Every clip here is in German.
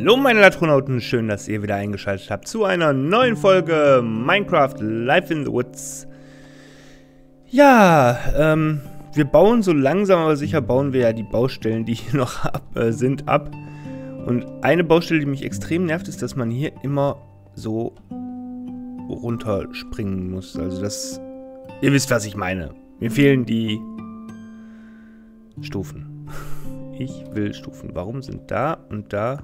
Hallo meine Latronauten, schön, dass ihr wieder eingeschaltet habt zu einer neuen Folge Minecraft Life in the Woods. Ja, wir bauen so langsam aber sicher, bauen wir ja die Baustellen, die hier noch sind, ab. Und eine Baustelle, die mich extrem nervt, ist, dass man hier immer so runterspringen muss. Also das, ihr wisst, was ich meine. Mir fehlen die Stufen. Ich will Stufen. Warum sind da und da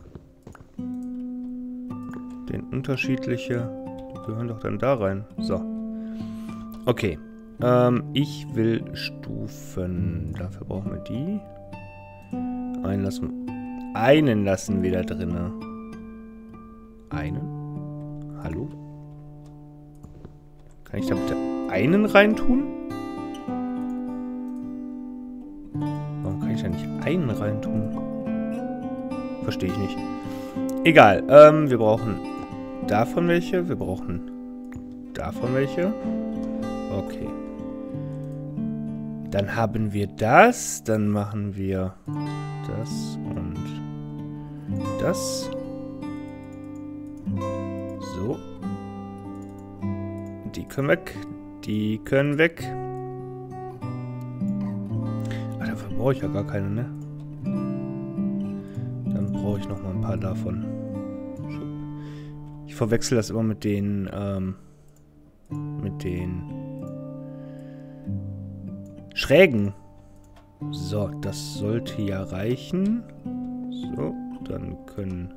den unterschiedliche? Die gehören doch dann da rein. So. Okay. Ich will Stufen. Dafür brauchen wir die. Einen lassen wir da drinne. Einen? Hallo? Kann ich da bitte einen reintun? Warum kann ich da nicht einen reintun? Verstehe ich nicht. Egal, wir brauchen davon welche. Wir brauchen davon welche. Okay. Dann haben wir das. Dann machen wir das und das. So. Die können weg. Die können weg. Ach, dafür brauche ich ja gar keine, ne? Dann brauche ich noch mal ein paar davon. Ich verwechsel das immer mit den Schrägen. So, das sollte ja reichen. So, dann können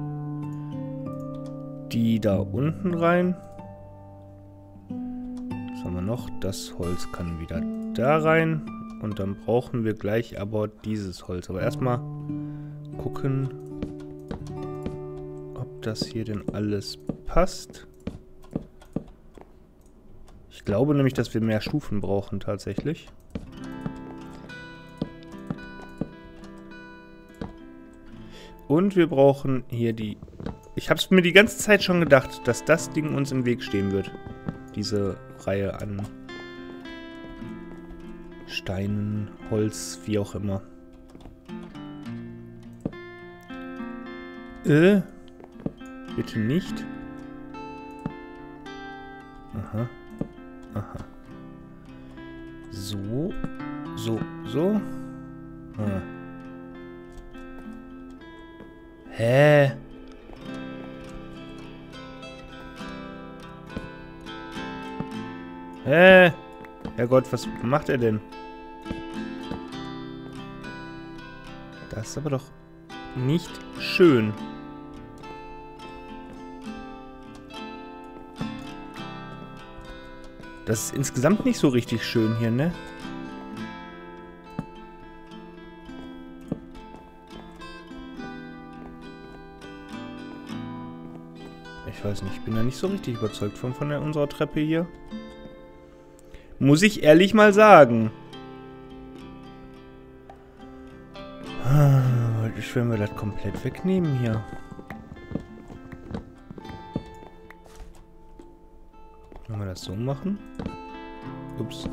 die da unten rein. Was haben wir noch? Das Holz kann wieder da rein. Und dann brauchen wir gleich aber dieses Holz. Aber erstmal gucken, ob das hier denn alles passt. Ich glaube nämlich, dass wir mehr Stufen brauchen tatsächlich. Und wir brauchen hier die... Ich habe es mir die ganze Zeit schon gedacht, dass das Ding uns im Weg stehen wird. Diese Reihe an Steinen, Holz, wie auch immer. Bitte nicht. Aha. Aha. So. So. So. Ah. Hä? Hä? Herrgott, was macht er denn? Das ist aber doch nicht schön. Das ist insgesamt nicht so richtig schön hier, ne? Ich weiß nicht, ich bin da nicht so richtig überzeugt von unserer Treppe hier. Muss ich ehrlich mal sagen. Ich will mir das komplett wegnehmen hier. Wenn wir das so machen. Ups.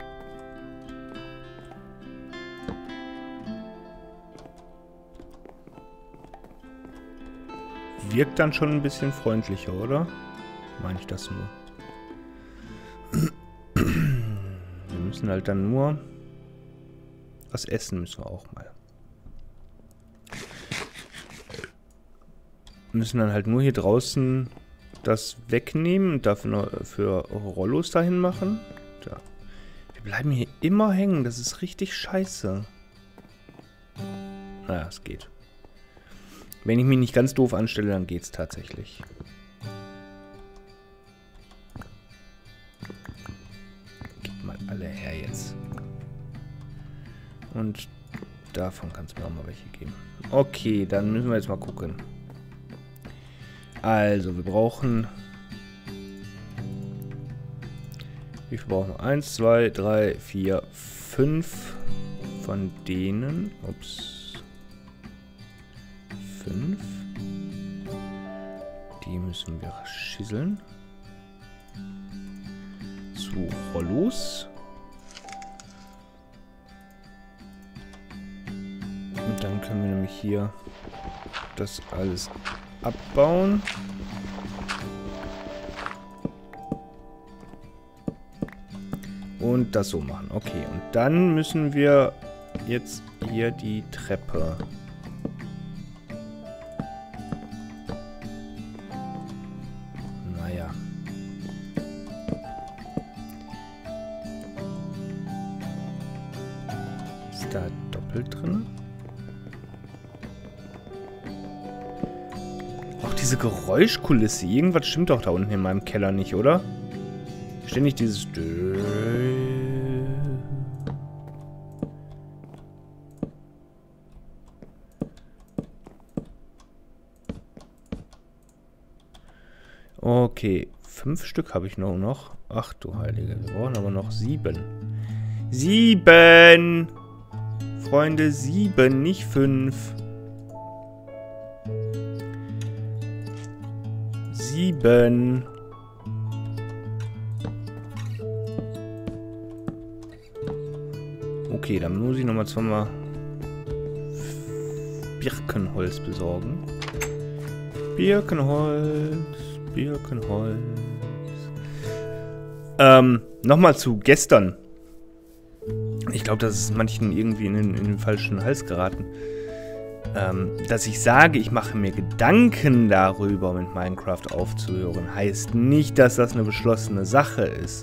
Wirkt dann schon ein bisschen freundlicher, oder? Meine ich das nur. Wir müssen halt dann nur... Was essen müssen wir auch mal. Wir müssen dann halt nur hier draußen das wegnehmen und dafür für Rollos dahin machen. Da. Wir bleiben hier immer hängen. Das ist richtig scheiße. Naja, es geht. Wenn ich mich nicht ganz doof anstelle, dann geht's tatsächlich. Gib mal alle her jetzt. Und davon kannst du mir auch mal welche geben. Okay, dann müssen wir jetzt mal gucken. Also, wir brauchen... Wie viel brauchen wir? 1, 2, 3, 4, 5 von denen. Ups. 5. Die müssen wir schieseln. Zu Rollos. Und dann können wir nämlich hier das alles abbauen. Und das so machen. Okay, und dann müssen wir jetzt hier die Treppe. Naja. Ist da doppelt drin? Auch diese Geräuschkulisse. Irgendwas stimmt doch da unten in meinem Keller nicht, oder? Ständig dieses... Okay, 5 Stück habe ich nur noch. Ach du Heilige, wir brauchen aber noch 7. 7! Freunde, 7, nicht 5. 7. Okay, dann muss ich nochmal zweimal Birkenholz besorgen. Birkenholz. Nochmal zu gestern. Ich glaube, das ist manchen irgendwie in den falschen Hals geraten. Dass ich sage, ich mache mir Gedanken darüber, mit Minecraft aufzuhören, heißt nicht, dass das eine beschlossene Sache ist.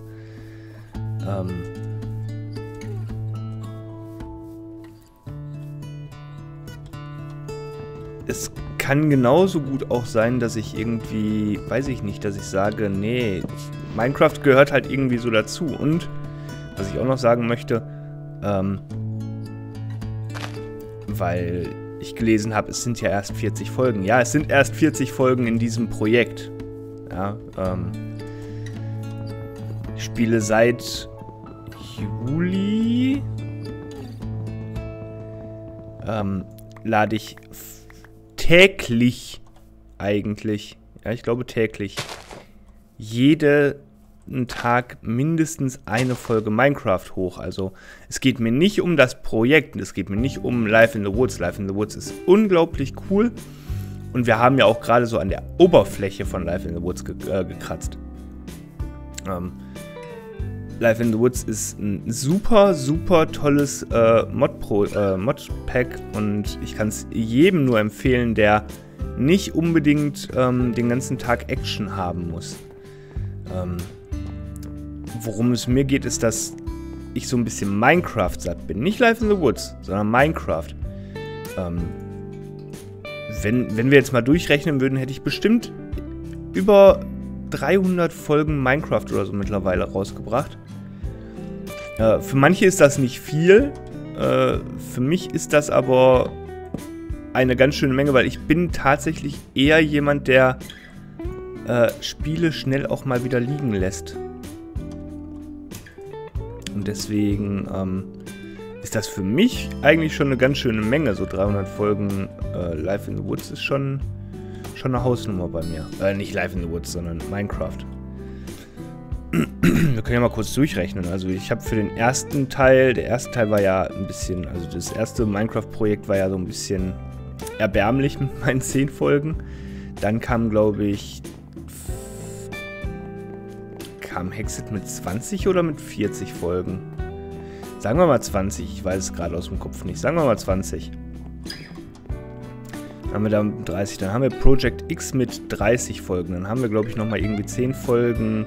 Es kann genauso gut auch sein, dass ich irgendwie, weiß ich nicht, dass ich sage, nee, Minecraft gehört halt irgendwie so dazu. Und, was ich auch noch sagen möchte, weil ich gelesen habe, es sind ja erst 40 Folgen. Ja, es sind erst 40 Folgen in diesem Projekt. Ja, ich spiele seit Juli, lade ich täglich eigentlich, ja, ich glaube täglich, jeden Tag mindestens eine Folge Minecraft hoch. Also es geht mir nicht um das Projekt, es geht mir nicht um Life in the Woods. Life in the Woods ist unglaublich cool und wir haben ja auch gerade so an der Oberfläche von Life in the Woods gekratzt. Life in the Woods ist ein super, super tolles Mod-Pack und ich kann es jedem nur empfehlen, der nicht unbedingt den ganzen Tag Action haben muss. Worum es mir geht, ist, dass ich so ein bisschen Minecraft satt bin. Nicht Life in the Woods, sondern Minecraft. Wenn wir jetzt mal durchrechnen würden, hätte ich bestimmt über 300 Folgen Minecraft oder so mittlerweile rausgebracht. Für manche ist das nicht viel. Für mich ist das aber eine ganz schöne Menge, weil ich bin tatsächlich eher jemand, der Spiele schnell auch mal wieder liegen lässt. Und deswegen ist das für mich eigentlich schon eine ganz schöne Menge. So 300 Folgen Life in the Woods ist schon eine Hausnummer bei mir. Nicht Life in the Woods, sondern Minecraft. Wir können ja mal kurz durchrechnen. Also ich habe für den ersten Teil, der erste Teil war ja ein bisschen, also das erste Minecraft-Projekt war ja so ein bisschen erbärmlich mit meinen 10 Folgen. Dann kam, glaube ich, kam Hexit mit 20 oder mit 40 Folgen? Sagen wir mal 20, ich weiß es gerade aus dem Kopf nicht. Sagen wir mal 20. Dann haben wir da 30, dann haben wir Project X mit 30 Folgen. Dann haben wir, glaube ich, nochmal irgendwie 10 Folgen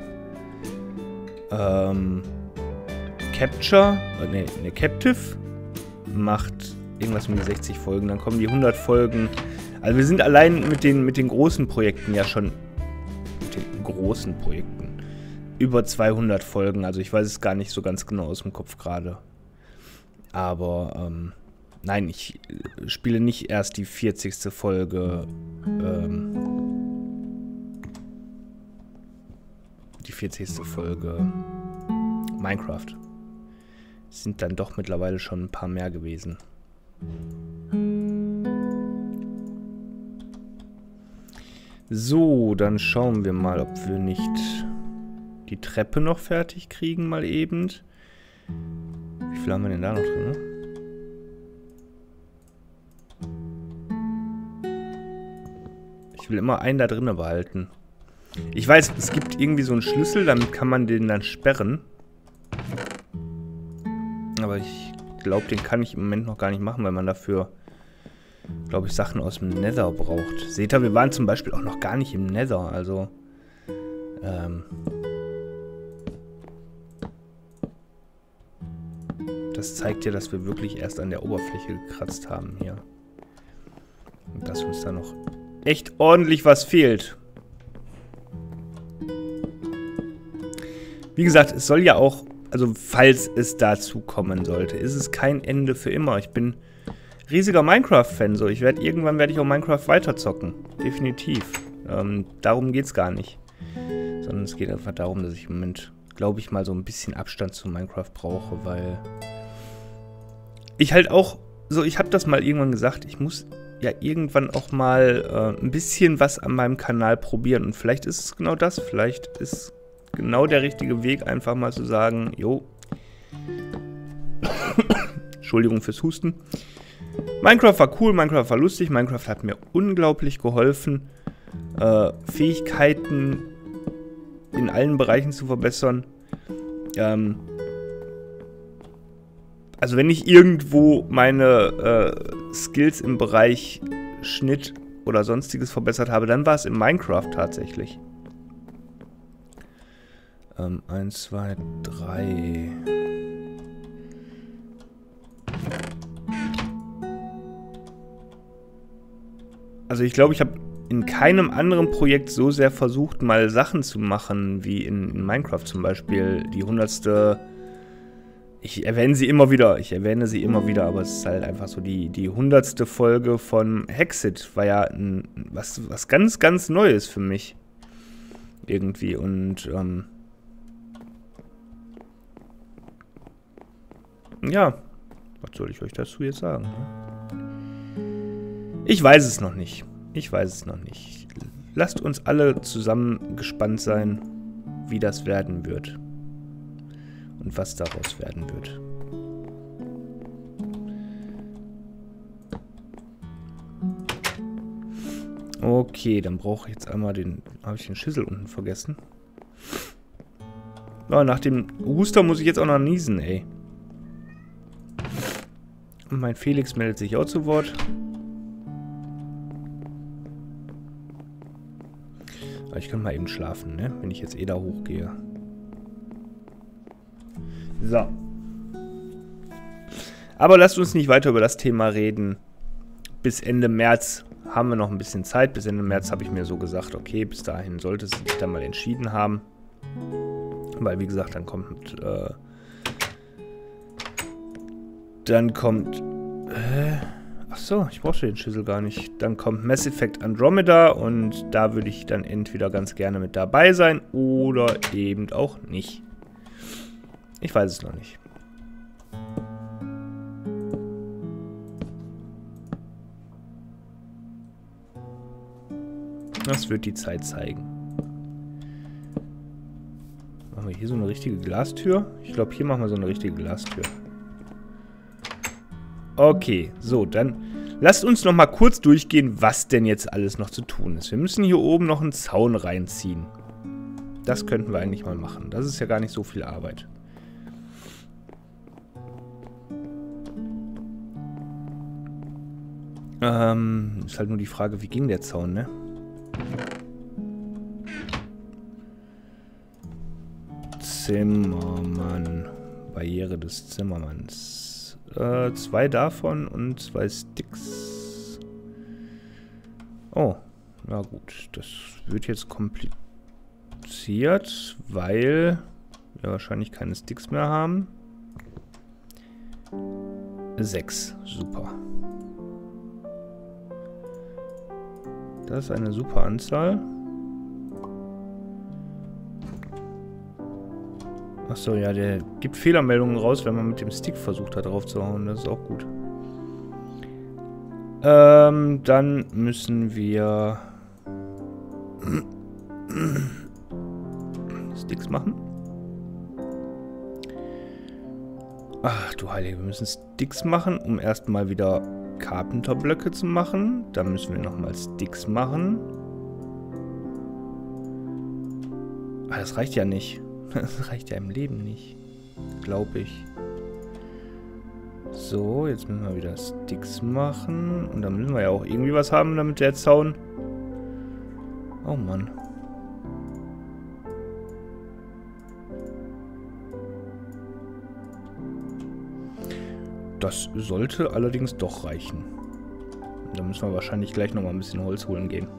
Capture, Captive macht irgendwas mit 60 Folgen. Dann kommen die 100 Folgen. Also wir sind allein mit den großen Projekten ja schon, mit den großen Projekten, über 200 Folgen. Also ich weiß es gar nicht so ganz genau aus dem Kopf gerade. Aber nein, ich spiele nicht erst die 40. Folge, Minecraft. Es sind dann doch mittlerweile schon ein paar mehr gewesen. So, dann schauen wir mal, ob wir nicht die Treppe noch fertig kriegen, mal eben. Wie viel haben wir denn da noch drin? Ich will immer einen da drinnen behalten. Ich weiß, es gibt irgendwie so einen Schlüssel, damit kann man den dann sperren. Aber ich glaube, den kann ich im Moment noch gar nicht machen, weil man dafür, glaube ich, Sachen aus dem Nether braucht. Seht ihr, wir waren zum Beispiel auch noch gar nicht im Nether, also... Das zeigt ja, dass wir wirklich erst an der Oberfläche gekratzt haben hier. Und dass uns da noch echt ordentlich was fehlt. Wie gesagt, es soll ja auch, also falls es dazu kommen sollte, ist es kein Ende für immer. Ich bin riesiger Minecraft-Fan, so. Irgendwann werde ich auch Minecraft weiterzocken. Definitiv. Darum geht es gar nicht. Sondern es geht einfach darum, dass ich im Moment, glaube ich, mal so ein bisschen Abstand zu Minecraft brauche, weil ich halt auch, so, ich habe das mal irgendwann gesagt, ich muss ja irgendwann auch mal ein bisschen was an meinem Kanal probieren. Und vielleicht ist es genau das, vielleicht ist genau der richtige Weg, einfach mal zu sagen, jo, Entschuldigung fürs Husten. Minecraft war cool, Minecraft war lustig, Minecraft hat mir unglaublich geholfen, Fähigkeiten in allen Bereichen zu verbessern. Also wenn ich irgendwo meine Skills im Bereich Schnitt oder sonstiges verbessert habe, dann war es in Minecraft tatsächlich. 1, 2, 3. Also ich glaube, ich habe in keinem anderen Projekt so sehr versucht, mal Sachen zu machen, wie in Minecraft zum Beispiel. Die 100. Ich erwähne sie immer wieder, aber es ist halt einfach so, die 100. Folge von Hexit war ja was ganz, ganz Neues für mich. Irgendwie. Und, ja, was soll ich euch dazu jetzt sagen? Ich weiß es noch nicht. Lasst uns alle zusammen gespannt sein, wie das werden wird. Und was daraus werden wird. Okay, dann brauche ich jetzt einmal den... Habe ich den Schüssel unten vergessen? Oh, nach dem Huster muss ich jetzt auch noch niesen, ey. Und mein Felix meldet sich auch zu Wort. Aber ich kann mal eben schlafen, ne? Wenn ich jetzt da hochgehe. So. Aber lasst uns nicht weiter über das Thema reden. Bis Ende März haben wir noch ein bisschen Zeit. Bis Ende März habe ich mir so gesagt, okay, bis dahin sollte es sich dann mal entschieden haben. Weil, wie gesagt, dann kommt... Achso, ich brauchte den Schlüssel gar nicht. Dann kommt Mass Effect Andromeda und da würde ich dann entweder ganz gerne mit dabei sein oder eben auch nicht. Ich weiß es noch nicht. Das wird die Zeit zeigen. Machen wir hier so eine richtige Glastür? Ich glaube, hier machen wir so eine richtige Glastür. Okay, so, dann lasst uns noch mal kurz durchgehen, was denn jetzt alles noch zu tun ist. Wir müssen hier oben noch einen Zaun reinziehen. Das könnten wir eigentlich mal machen. Das ist ja gar nicht so viel Arbeit. Ist halt nur die Frage, wie ging der Zaun, ne? Zimmermann. Barriere des Zimmermanns. 2 davon und 2 Sticks. Oh, na gut. Das wird jetzt kompliziert, weil wir wahrscheinlich keine Sticks mehr haben. 6. Super. Das ist eine super Anzahl. Achso, ja, der gibt Fehlermeldungen raus, wenn man mit dem Stick versucht hat, drauf zu hauen. Das ist auch gut. Dann müssen wir Sticks machen. Ach du Heilige, wir müssen Sticks machen, um erstmal wieder Carpenter-Blöcke zu machen. Dann müssen wir nochmal Sticks machen. Aber das reicht ja nicht. Das reicht ja im Leben nicht. Glaube ich. So, jetzt müssen wir wieder Sticks machen. Und dann müssen wir ja auch irgendwie was haben, damit der Zaun... Oh Mann. Das sollte allerdings doch reichen. Da müssen wir wahrscheinlich gleich nochmal ein bisschen Holz holen gehen.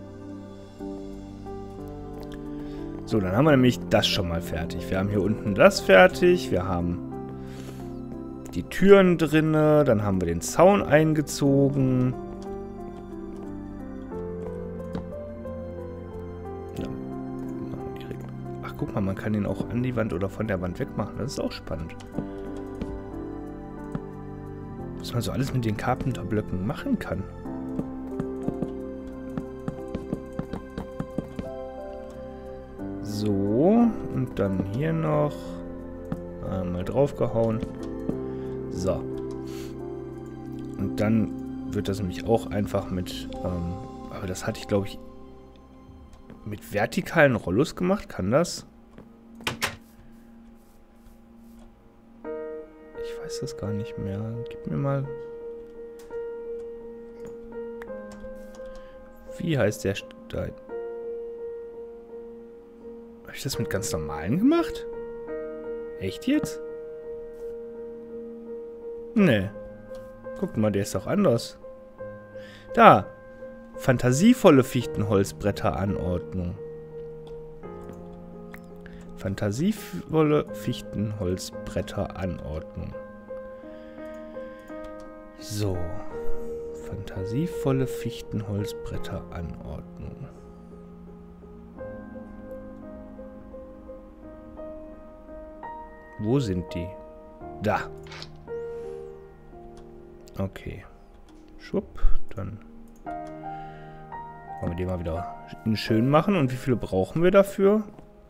So, dann haben wir nämlich das schon mal fertig. Wir haben hier unten das fertig. Wir haben die Türen drinne. Dann haben wir den Zaun eingezogen. Ach, guck mal, man kann ihn auch an die Wand oder von der Wand wegmachen. Das ist auch spannend. Was man so alles mit den Carpenter-Blöcken machen kann. So, und dann hier noch einmal draufgehauen. So. Und dann wird das nämlich auch einfach mit, aber das hatte ich, glaube ich, mit vertikalen Rollos gemacht. Kann das? Ich weiß das gar nicht mehr. Gib mir mal... Wie heißt der Stein? Habe ich das mit ganz normalen gemacht? Echt jetzt? Nee. Guck mal, der ist doch anders. Da. Fantasievolle Fichtenholzbretteranordnung. Fantasievolle Fichtenholzbretteranordnung. So. Fantasievolle Fichtenholzbretteranordnung. Wo sind die? Da. Okay. Schwupp. Dann wollen wir den mal wieder schön machen. Und wie viele brauchen wir dafür?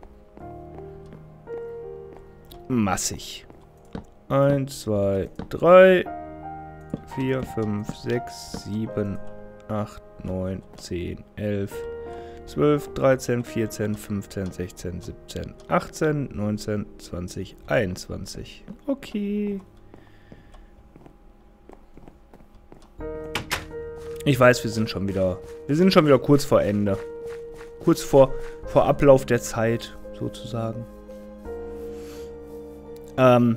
Massig. 1, 2, 3, 4, 5, 6, 7, 8, 9, 10, 11, 12, 13, 14, 15, 16, 17, 18, 19, 20, 21. Okay. Ich weiß, wir sind schon wieder kurz vor Ende. Kurz vor Ablauf der Zeit, sozusagen. Also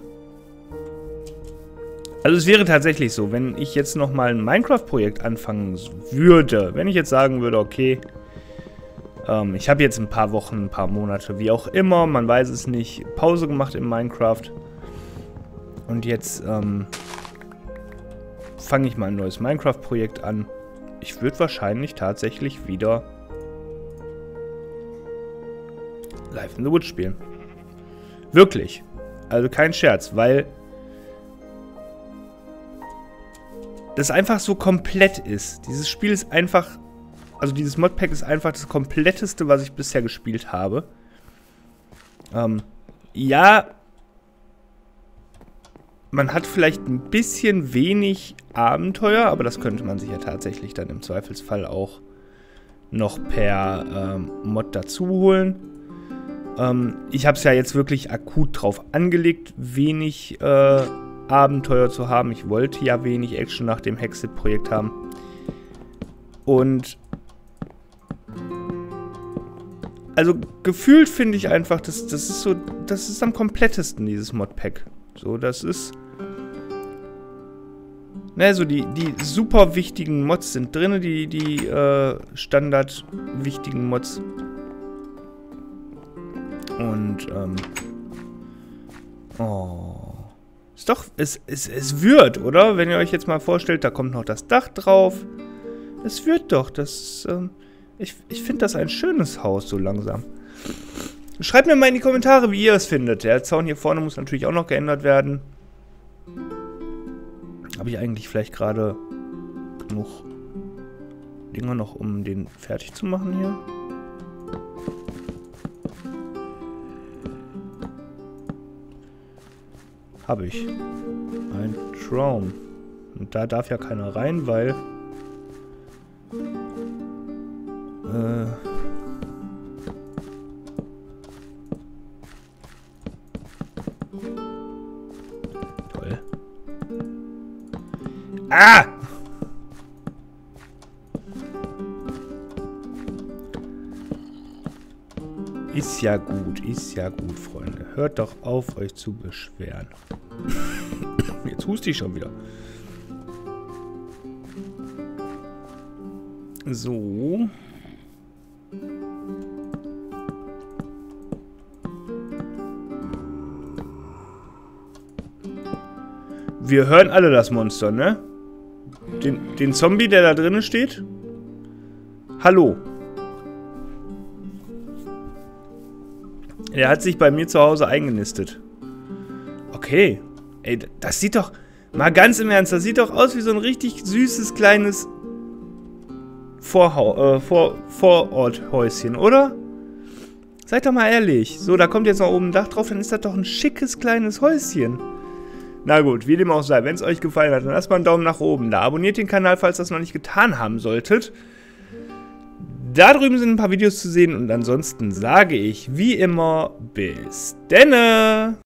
es wäre tatsächlich so, wenn ich jetzt nochmal ein Minecraft-Projekt anfangen würde, wenn ich jetzt sagen würde, okay, ich habe jetzt ein paar Wochen, ein paar Monate, wie auch immer, man weiß es nicht, Pause gemacht im Minecraft und jetzt fange ich mal ein neues Minecraft-Projekt an. Ich würde wahrscheinlich tatsächlich wieder Life in the Woods spielen. Wirklich. Also kein Scherz, weil das einfach so komplett ist. Dieses Spiel ist einfach, also dieses Modpack ist einfach das kompletteste, was ich bisher gespielt habe. Ja, man hat vielleicht ein bisschen wenig Abenteuer, aber das könnte man sich ja tatsächlich dann im Zweifelsfall auch noch per Mod dazu holen. Ich habe es ja jetzt wirklich akut drauf angelegt, wenig Abenteuer zu haben. Ich wollte ja wenig Action nach dem Hexit-Projekt haben. Und also gefühlt finde ich einfach, das ist am komplettesten, dieses Modpack. So, das ist... Ne, so die super wichtigen Mods sind drin, die standard wichtigen Mods. Und, oh. Ist doch, es wird, oder? Wenn ihr euch jetzt mal vorstellt, da kommt noch das Dach drauf. Es wird doch, ich finde das ein schönes Haus, so langsam. Schreibt mir mal in die Kommentare, wie ihr es findet. Der Zaun hier vorne muss natürlich auch noch geändert werden. Habe ich eigentlich vielleicht gerade genug Dinger noch, um den fertig zu machen hier? Habe ich. Ein Traum. Und da darf ja keiner rein, weil... Toll. Ah! Ist ja gut, Freunde. Hört doch auf, euch zu beschweren. Jetzt huste ich schon wieder. So. Wir hören alle das Monster, ne? Den Zombie, der da drinnen steht? Hallo. Er hat sich bei mir zu Hause eingenistet. Okay. Ey, das sieht doch... Mal ganz im Ernst, das sieht doch aus wie so ein richtig süßes, kleines Vororthäuschen, oder? Seid doch mal ehrlich. So, da kommt jetzt noch oben ein Dach drauf, dann ist das doch ein schickes, kleines Häuschen. Na gut, wie dem auch sei. Wenn es euch gefallen hat, dann lasst mal einen Daumen nach oben da. Abonniert den Kanal, falls ihr das noch nicht getan haben solltet. Da drüben sind ein paar Videos zu sehen und ansonsten sage ich wie immer bis denne!